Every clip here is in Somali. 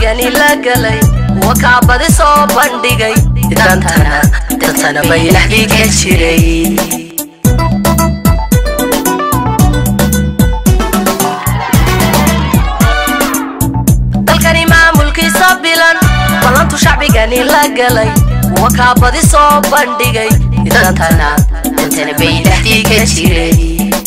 shacbigani la galay wakaabadi soo bandhigay dantana bay dhexdiga jiray dalkani maamulkiisa bilan balantu shacbigani la galay wakaabadi soo bandhigay dantana bay dhexdiga jiray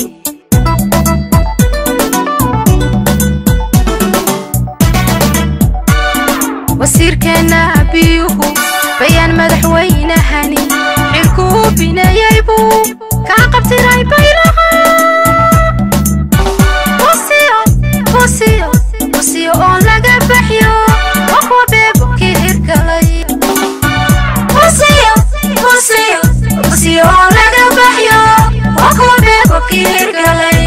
وسيركنا بيوهو بيان مدحوين هاني عركو بنا يايبو كعقبت راي بيلغا بوسيو اون لغا بحيو وقوى بيبو كي هركالي بوسيو اون لغا بحيو وقوى بيبو كي هركالي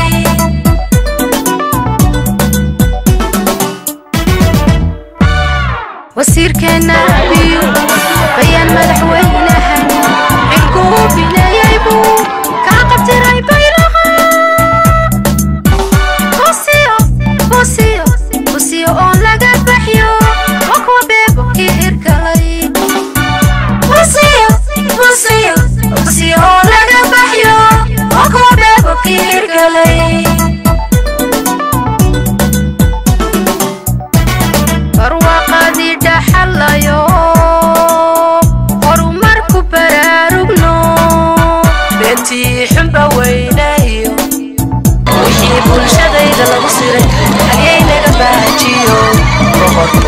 وسيركنا بيو بيان مدحوين هاني عركو بنا يايبو كعقبت راي بيلغا بوسيو اون لغا بحيو وقوى بيبو كي هركالي بوسيو اون لغا بحيو وقوى بيبو كي هركالي barwaaqadii dhaxalayo horumarku baraarugno beentii xunba weynayo wixii bulshadayda lagu siray halyaynaga baajiyo boqorku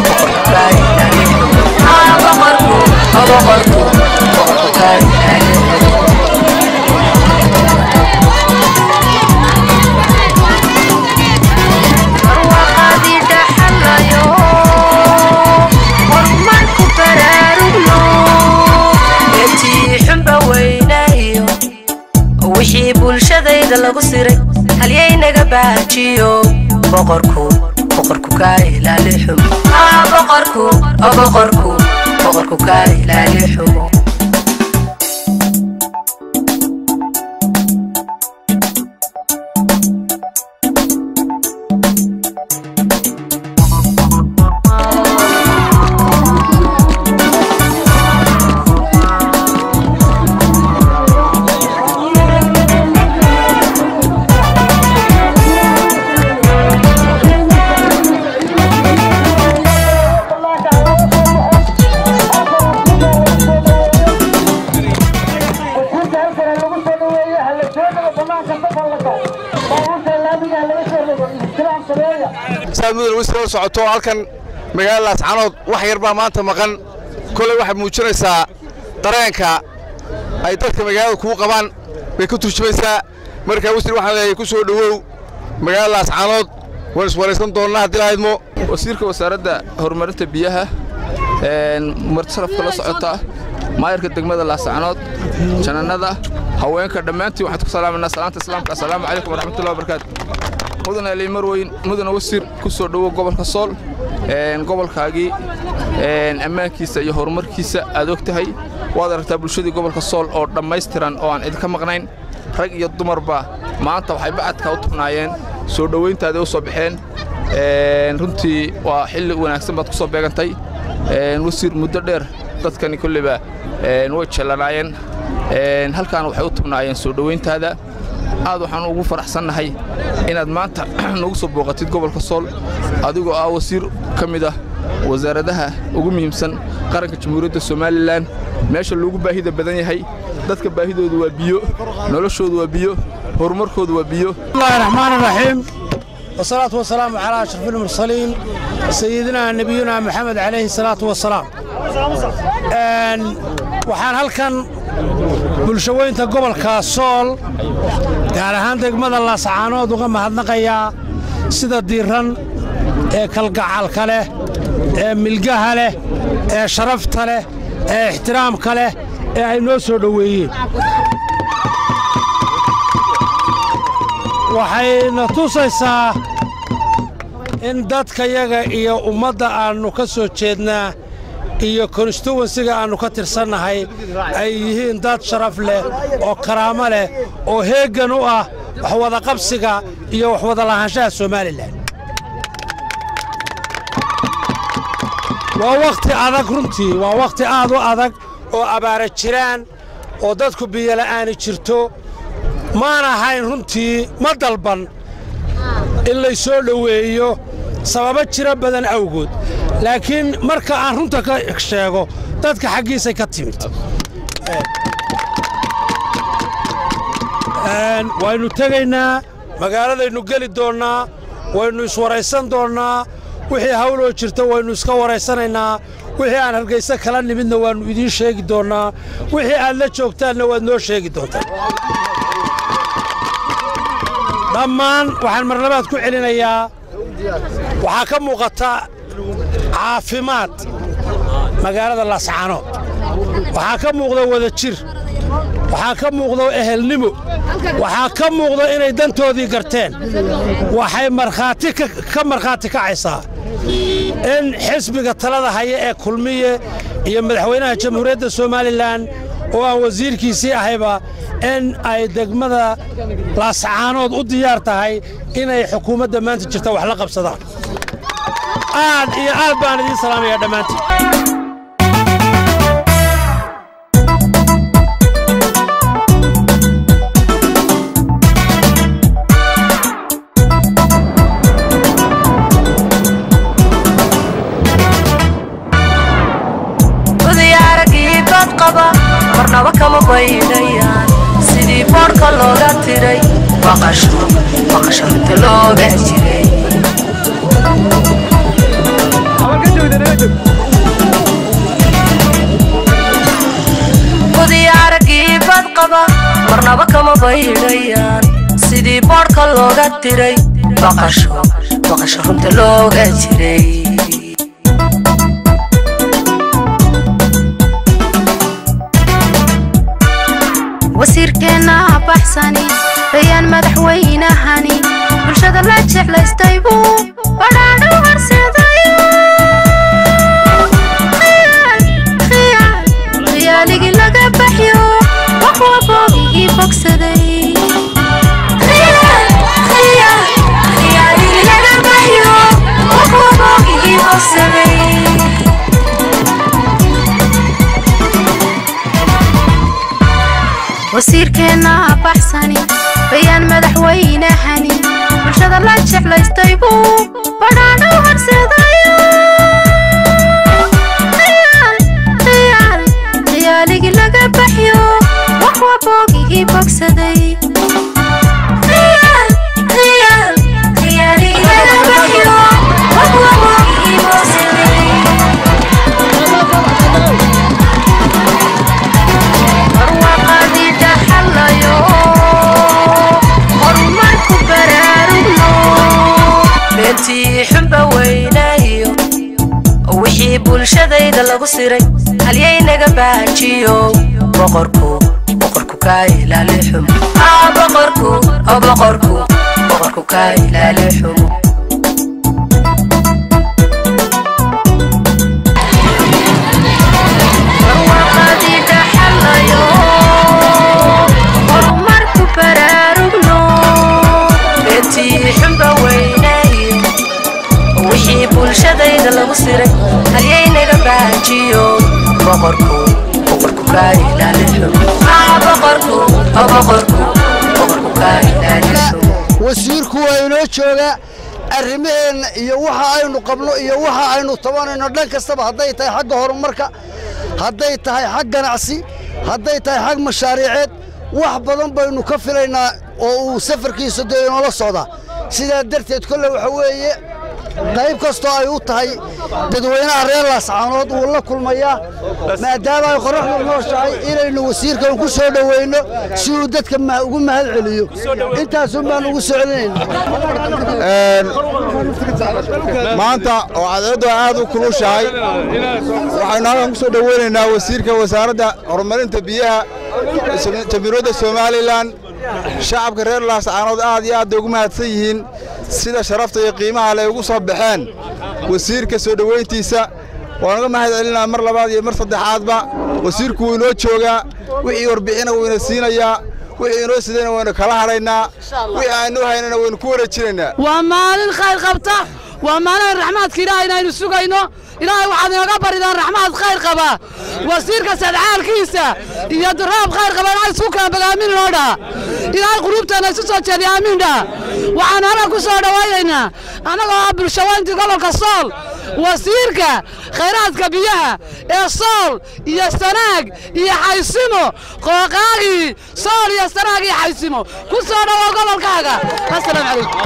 wixii bulshadayda lagu siray halyaynaga baajiyo boqorku ka ilaali xumo boqorku ka ilaali xumo سامودن وسير socto halkan magaaladaas canood wax yar baa maanta maqan kulay waxa muujinaysaa dareenka ay dadka magaalada ku qabaan way ku turjumaysaa marka wasiir waxa leeyahay ku soo dhawow magaaladaas canood waan iswareysan doonaa hadii la idmo wasiirka wasaaradda horumarinta biyaha martarafka la socota maayirka degmada Laascanood jananada haweenka dhamaantii waxaad ku salaamanaa salaanta islaamka assalaamu calaykum waraxmatullaahi wabarakaatuh mudana Eli Marweyn mudana wasiir ku soo dhawow gobolka Sool gobolkaagii ammaankiisa iyo horumarkiisa aad ogtahay waad aragtaa bulshadii gobolka Sool oo dhameystiran oo aan idinka maqnayn rag iyo dumarba maanta waxay bacadka u tubnaayeen soo dhaweyntaada u soo baxeen runtii waa xilli wanaagsan baad ku soo beegantay wasiir muddo dheer dadkani kulliba way jeclaayeen halkaan waxay u tubnaayeen soo dhaweyntaada aad waxaan ugu faraxsanahay inaad maanta nagu soo booqatid gobolka Sool adigoo ah wasiir kamid ah wasaaradaha ugu muhiimsan qaranka Jamhuuriyadda Soomaaliland meesha loogu baahida badan yahay dadka baahidoodu waa biyo noloshoodu waa biyo horumarkoodu waa biyo Bismillahir Rahmanir Rahiim والصلاة والسلام على أشرف المرسلين سيدنا نبينا محمد عليه الصلاة والسلام waxaan halkan bulshooyinka gobolka Sool gaar ahaan degmada Laascanood uga mahadnaqayaa sida diiran ee kalgacalka leh ee milgaha leh ee sharafta leh ee ixtiraamka leh ee ay noo soo dhaweeyeen waxayna tusaysaa in dadka yaga iyo ummadda aanu ka soo jeednaa iyo constituency-ga aanu ka tirsannahay ay yihiin dad sharaf leh oo karaamo leh oo heegan u ah wax wada qabsiga iyo wax wada lahaanshaha Soomaaliland ووقت أذك رنتي ووقت أذو أذك وأبارة جيران ودتكو بيلا آني جرتو ما أنا هاي رنتي ما ضلبن إلا يسولو ويو سببت جرا بدن أوجود لكن مركا عن رنتا كشاغو دتك حقيسي كتيمت وaynu tagaynaa magaaladaynu geli doonnaa waynu iswaraysan doonnaa wixii hawloo jirta waynu iska waraysanaynaa wixii aan hargeysa kala nimidna waannu idiin sheegi doonnaa wixii aad la joogtaanna waad noo sheegi doontaa dhammaan waxaan marlabaad ku celinayaa waxaa ka muuqata caafimaad magaalada Laascaanood waxaa ka muuqda wada jir waxaa ka muuqda ehelnimo waxaa ka muuqda inay dantoodii garteen waxay markhaati kacaysaa in xisbiga talada haya ee kulmiye iyo madaxweynaha jamhuuriyadda Soomaaliland oo aan wasiirkiisii ahayba in ay degmada Laascaanood u diyaar tahay inay xukuumadda maanta jirta wax la qabsadaan aad iyo aad baan idin salaamayaa dhammaantiin marnaba kama baydayaan sidii boorka looga tiray baqasho inta looga jiray wadiyaaragii bad qaba marnaba kama baydayaan sidii boorka looga tiray baqasho inta looga jiray wasiirkeena baxsani bayaan madaxweynahani bulshada la jeclaystay buu badhaadho horseedayo khiyaaligii laga baxyo wax walbo igii bogsaday khiyaaligii laga baxyo wax walbo igii bogsaday wasiirkeena baxsani bayaan madaxweynahani bulshada la jeclaystay buu badhaadho horseedayo khiyaaligii laga baxyo wax walbo igii bogsaday khiyaaligii laga baxyo wax walbo igii bogsaday xumba weynayo wixii bulshadayda lagu siray halyaynaga baajiyo boqorku ka ilaali xumo boqorku ka ilaali xumo bulshadayda lagu siray halyaynaga baajiyo boqorku ka ilaali xumo boqorku ka ilaali xumo wasiirku waa inoo jooga arrimaheena iyo waxa aynu qabno iyo waxa aynu tabanayno dhan kastaba hadday tahay xagga horumarka hadday tahay xag ganacsi hadday tahay xag mashaariiceed wax badan baynu ka filaynaa oo uu safarkiisa inoola socdaa sidaa darteed kolle waxa weeye qayb kastoo ay u tahay dadweynaha reer Laascaanood uu la kulmayaa maadaama ay qorraxdu nooshahay inaynu wasiirkan ku soo dhaweyno si uu dadka ugu mahad celiyo intaas baan ugu soo celinaynaa maanta oo cadceedu aad u kulushahay waxaynu halkan ku soo dhaweynaynaa wasiirka wasaaradda horumarinta biyaha jamhuuriyadda Soomaaliland shacabka reer Laascaanood aad iyo aad ugu mahadsan yihiin sida sharafta iyo qiimaha leh ugu soo baxeen wasiirka soo dhaweyntiisa waan uga mahad celinaa mar labaad iyo mar saddexaadba wasiirku wuu inoo joogaa wixii warbixina wuu ina siinayaa wixii inoo sidayna waynu kala haraynaa wixii aanu haynana waynu ku wareejinaynaa waa maalin khayr qabta ومعنى الرحمات كراهنا نسوقينه إلهي وحد نقبر إذا الرحمات خير قبا وسيرك سدعال كيسة يدراب خير قبا ناي سوكا بقامين هذا إلهي قلوبتنا سوسة تدي آمين ده وعن أنا كسر دواينا أنا قابل شوان تقول كصال وسيرك خيرات كبيرة الصال يستناق يحيسمه قاقاقي صال يستناق يحيسمه كسر دوا كاغا السلام عليكم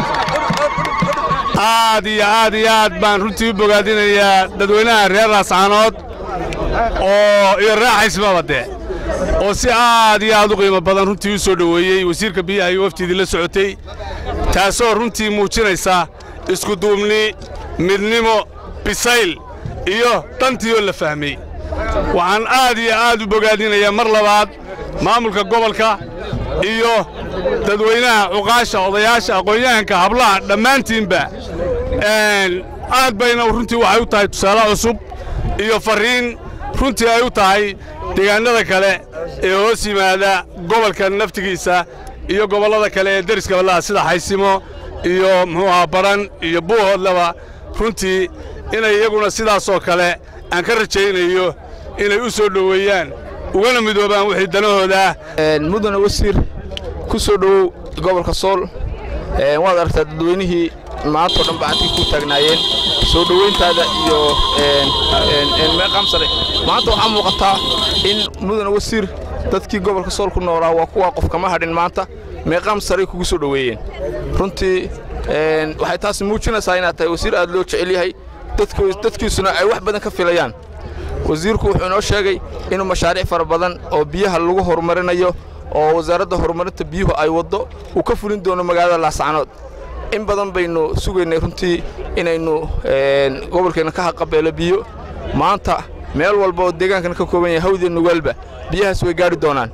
aad baan runtii bogaadinayaa dadweynaha reer Laascaanood oo iyo raaxaysmaba de oo si aad u qiimo badan runtii u soo dhaweeyay wasiirka biyaha iyo waftiidii la socotay taasoo runtii muujinaysa isku duubni midnimo bisayl iyo dantiyo la fahmay waxaan aad u bogaadinayaa mar labaad maamulka gobolka iyo dadweynaha uqaasha odayaasha aqoonyahanka hablaha dhammaantiinba aad bayna runtii waxay u tahay tusaale cusub iyo fariin runtii ay u tahay deegaanada kale ee hoos yimaada gobolka naftigiisa iyo gobollada kale ee deriska walaha sida Xaysimo iyo muxuu Baran iyo Buuhoodlaba runtii inay iyaguna sidaas oo kale aan ka rajaynayo inay u soo dhaweeyaan ugana midoobaan wixii danahooda mudana wasiir ku soo dhaw gobolka Sool waad aragtaa dadweynihii maanta dhan baaxtii ku taagnaayeen soo dhaweyntaada iyo meeqam sare maanta waxa muuqata in mudana wasiir dadkii gobolka Sool ku noolaa waa kuwa qof kama hadhin maanta meeqam sare kugu soo dhaweeyeen runtii waxay taas muujinaysaa inaad tahay wasiir aad loo jecel yahay dadkiisuna ay wax badan ka filayaan wasiirku wuxuu noo sheegay inuu mashaariic fara badan oo biyaha lagu horumarinayo oo wasaaradda horumarinta biyuhu ay wado uu ka fulin doono magaalada Laascaanood in badan baynu sugaynay runtii inaynu gobolkeena ka haqabeelo biyo maanta meel walba oo deegaankan ka kooban yahay hawdii Nugalba biyahaas way gaari doonaan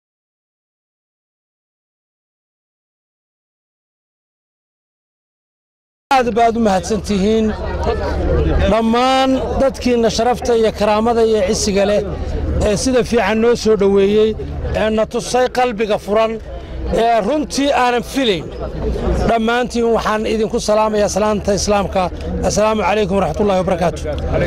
aad baad u mahadsantihiin dhammaan dadkiina sharafta iyo karaamada iyo cisiga leh ee sida fiican noo soo dhaweeyay ee na tusay qalbiga furan ee runtii aanan filayn dhammaantiin waxaan idinku salaamayaa salaanta islaamka assalaamu calaykum waraxmatullaahi wabarakaatu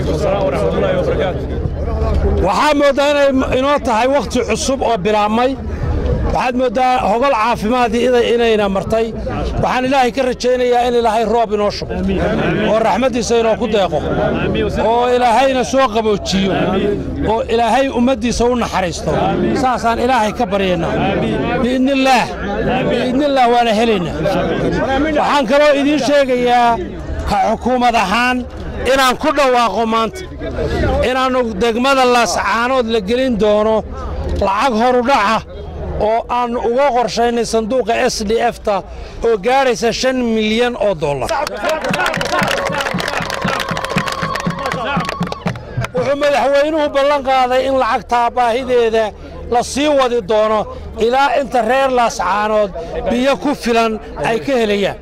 waxaa moodaa inay inoo tahay wakhti cusub oo bilaabmay waxaad moodaa hogol caafimaadii inayna martay waxaan ilaahay ka rajaynayaa in ilaahay roob inoo shubo oo raxmadiisa inoo ku deeqo oo ilaahayna soo qaboojiyo oo ilaahay ummaddiisa u naxariisto saasaan ilaahay ka baryaynaa biidnillaah waana helaynaa waxaan kaloo idiin sheegayaa ka xukuumad ahaan inaan ku dhawaaqo maanta inaannu degmada Laascaanood la gelin doono lacag horudhaca oo aan uga qorshaynay sanduuqa SDF-ta oo gaaraysa $5 milyan wuxuu madaxweynuhu ballan qaaday in lacagta baahideeda la sii wadi doono ilaa inta reer Laascaanood biyo ku filan ay ka helayaan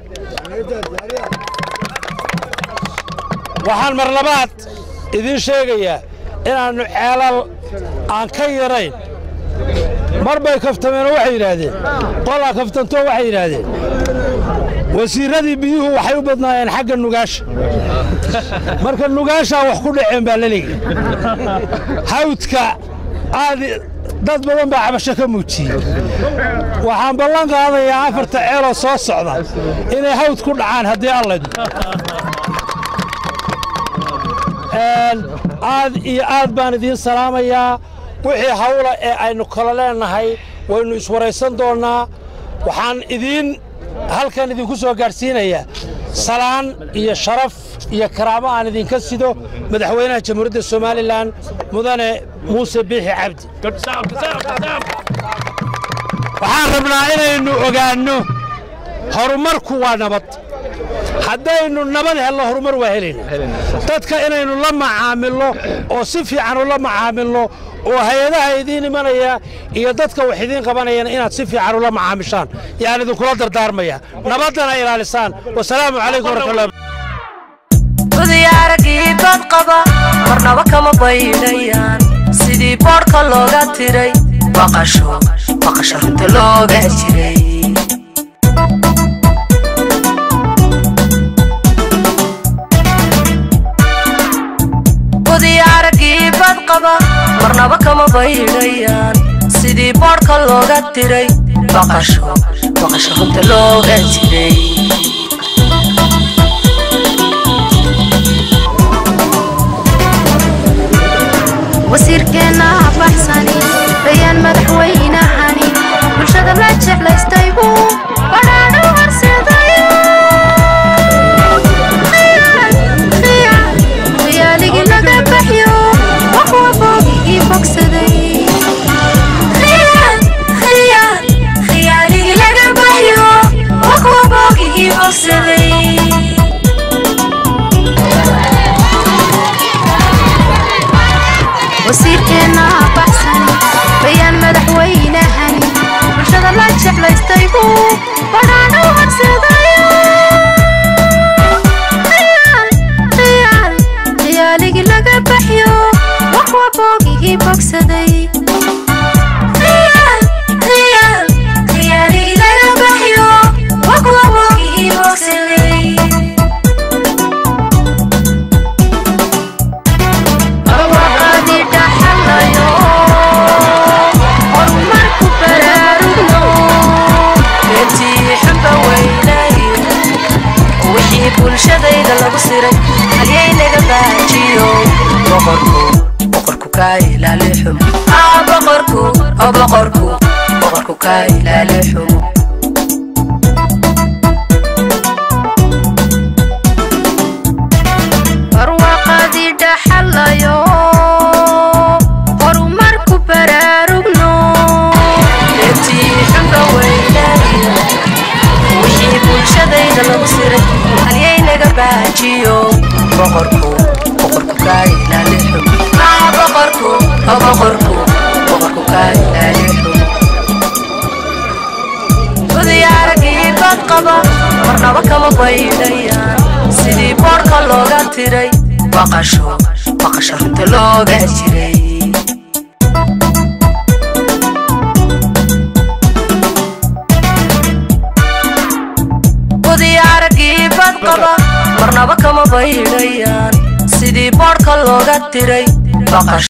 waxaan mar labaad idiin sheegayaa inaannu ceelal aan ka yarayn marbay kaftameen waxay yiraahdeen qolaa kaftanto waxay yiraahdeen wasiiradii biyuhu waxay u badnaayeen xagga nugaasha marka nugaasha wax ku dhaceen baa la leeyahay hawdka aad dad badan baa cabasho ka muujiyay waxaan ballan qaadayaa 4 ceeloo soo socda inay hawd ku dhacaan haddii alla aad baan idiin salaamayaa wixii hawla ee aynu kala leenahay waynu iswaraysan doonaa waxaan halkan idinku soo gaarsiinayaa salaan iyo sharaf iyo karaamo aan idinka sido madaxweynaha jamhuuriyadda Soomaaliland mudane Muuse Biixi Cabdi waxaan rabnaa inaynu ogaanno horumarku waa nabad haddaynu nabad helno horumar waa helayna dadka inaynu la macaamilno oo si fiican u la macaamilno oo hay'adaha idiin imanaya iyo dadka wax idiin qabanayana inaad si fiican u la macaamishaan yaan idinkula dardaarmaya nabadana ilaalisaan wasalaamu calaykum waraxmatullaahi ودياركي بدقبا مرنبا كما بينيان سيدي بوركا لوغا تيري بقشو انت لوغا تيري qaba marnaba kama baydhayaan sidii boodhka looga tiray baqasho runta looga jiray wasiirkeena baxsani bayaan madaxweynahani bulshada la jeclaystay buu badhaadho horseedayo khiyaaligii laga baxyo waxwa boogigii bogsaday khiyaaligii laga baxyo waxwa boogigii bogsaday wasiirkeena baxsani bayaan madaxweynahani bulshada la jeclaystay buu badhaadho horseedayo khiyaaligii laga baxyo waxwa boogigii bogsaday khiyaaligii laga baxyo waxwa boogigii bogsaday bulshadayda lagu siray halyay naga baajiyo boqorku ka ilaali xumo boqorku ka ilaali xumo barwaaqadii dhaxalayo horumarku baraarugno intii xunba weynaayo wixii bulshadayda lagu siray halyay naga baajiyo boqorku ka ilaali xumo boqorku ka ilaali xumo gudiyaaragii bad qaba marnaba kama baydhayaan sidii boodhka looga tiray baqasho runta looga jiray gudiyaaragii bad qaba marnaba kama baydhayaan sidii boodhka looga tiray baqasho